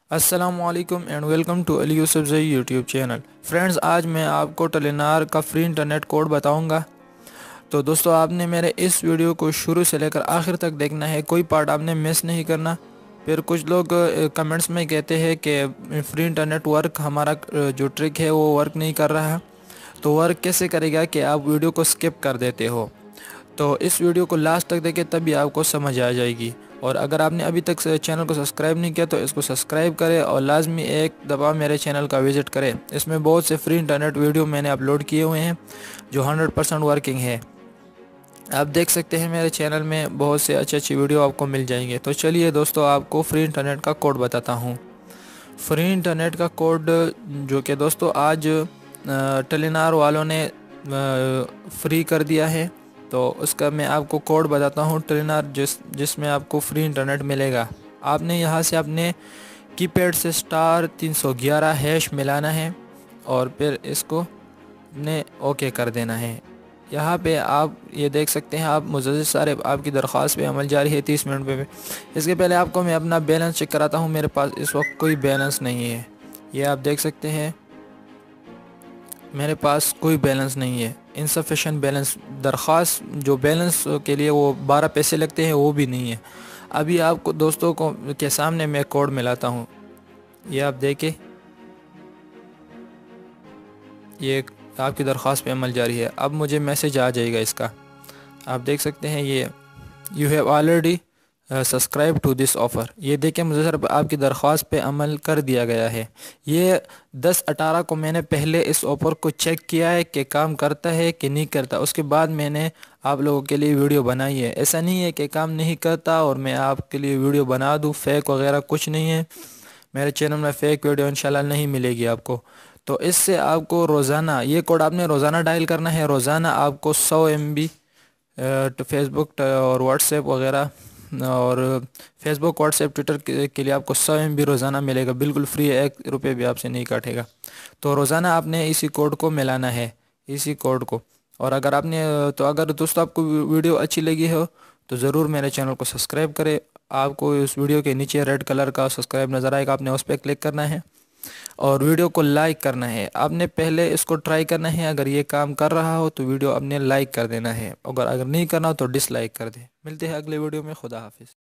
السلام علیکم and welcome to Ali Yousafzai YouTube channel. Friends, آج میں آپ کو ٹیلینار کا فری انٹرنیٹ کوڈ بتاؤں گا۔ تو دوستو، آپ نے میرے اس ویڈیو کو شروع سے لے کر آخر تک دیکھنا ہے، کوئی پارٹ آپ نے مس نہیں کرنا۔ پھر کچھ لوگ کمنٹس میں کہتے ہیں کہ فری انٹرنیٹ ورک ہمارا جو ٹرک ہے وہ ورک نہیں کر رہا، تو ورک کیسے کرے گا کہ آپ ویڈیو کو سکپ کر دیتے ہو۔ تو اس ویڈیو کو لاسٹ تک دیکھیں، تبھی آپ کو سمجھ آ جائے گی۔ اور اگر آپ نے ابھی تک چینل کو سبسکرائب نہیں کیا تو اس کو سبسکرائب کریں اور لازمی ایک دفعہ میرے چینل کا وزٹ کریں۔ اس میں بہت سے فری انٹرنیٹ ویڈیو میں نے اپلوڈ کیے ہوئے ہیں جو 100% ورکنگ ہے۔ آپ دیکھ سکتے ہیں میرے چینل میں بہت سے اچھی ویڈیو آپ کو مل جائیں گے۔ تو چلیے دوستو، آپ کو فری انٹرنیٹ کا کوڈ بتاتا ہوں۔ فری انٹرنیٹ کا کوڈ جو کہ دوستو آج ٹیلینار والوں نے فری کر دیا ہے، تو اس کا میں آپ کو کوڈ بتاتا ہوں ٹیلینار جس میں آپ کو فری انٹرنیٹ ملے گا۔ آپ نے یہاں سے اپنے کی پیڈ سے *311# ملانا ہے اور پھر اس کو نے اوکے کر دینا ہے۔ یہاں پہ آپ یہ دیکھ سکتے ہیں، آپ مزید سارے آپ کی درخواست پہ عمل جاری ہے 30 منٹ پہ۔ اس کے پہلے آپ کو میں اپنا بیلنس چیک کراتا ہوں۔ میرے پاس اس وقت کوئی بیلنس نہیں ہے، یہ آپ دیکھ سکتے ہیں، میرے پاس کوئی بیلنس نہیں ہے۔ انسفیشینٹ بیلنس، درخواست جو بیلنس کے لیے وہ 12 پیسے لگتے ہیں وہ بھی نہیں ہے۔ ابھی آپ کو دوستوں کو کے سامنے میں کوڈ ملاتا ہوں، یہ آپ دیکھیں، یہ آپ کی درخواست پہ عمل جاری ہے۔ اب مجھے میسج آ جائے گا اس کا، آپ دیکھ سکتے ہیں، یہ you have already subscribe to this offer. یہ دیکھیں، مجھے صرف آپ کی درخواست پہ عمل کر دیا گیا ہے۔ یہ 10/18 کو میں نے پہلے اس آفر کو چیک کیا ہے کہ کام کرتا ہے کہ نہیں کرتا، اس کے بعد میں نے آپ لوگوں کے لیے ویڈیو بنائی ہے۔ ایسا نہیں ہے کہ کام نہیں کرتا اور میں آپ کے لیے ویڈیو بنا دوں، فیک وغیرہ کچھ نہیں ہے۔ میرے چینل میں فیک ویڈیو انشاءاللہ نہیں ملے گی آپ کو۔ تو اس سے آپ کو روزانہ یہ کوڈ آپ نے روزانہ ڈائل کرنا ہے۔ روزانہ آپ کو 100 MB فیس بک اور واٹس ایپ وغیرہ، اور Facebook, WhatsApp, Twitter کے لیے آپ کو 100 MB روزانہ ملے گا، بالکل فری ہے، 1 روپے بھی آپ سے نہیں کاٹے گا۔ تو روزانہ آپ نے اسی کوڈ کو ملانا ہے، اسی کوڈ کو۔ اور اگر آپ نے اگر دوستو آپ کو ویڈیو اچھی لگی ہو تو ضرور میرے چینل کو سبسکرائب کرے۔ آپ کو اس ویڈیو کے نیچے ریڈ کلر کا سبسکرائب نظر آئے گا، آپ نے اس پہ کلک کرنا ہے اور ویڈیو کو لائک کرنا ہے۔ آپ نے پہلے اس کو ٹرائی کرنا ہے، اگر یہ کام کر رہا ہو تو ویڈیو آپ نے لائک کر دینا ہے، اگر نہیں کرنا ہو تو ڈس لائک کر دیں۔ ملتے ہیں اگلے ویڈیو میں، خدا حافظ۔